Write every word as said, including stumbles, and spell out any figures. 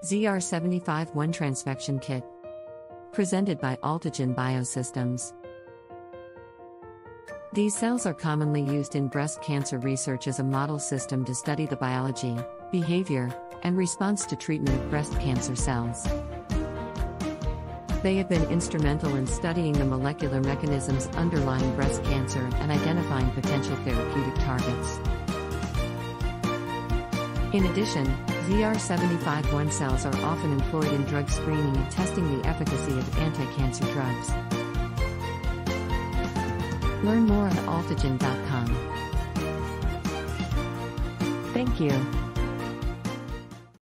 Z R seventy-five one Transfection Kit. Presented by Altigen Biosystems. These cells are commonly used in breast cancer research as a model system to study the biology, behavior, and response to treatment of breast cancer cells. They have been instrumental in studying the molecular mechanisms underlying breast cancer and identifying potential therapeutic targets. In addition, Z R seventy-five one cells are often employed in drug screening and testing the efficacy of anti-cancer drugs. Learn more at altigen dot com. Thank you.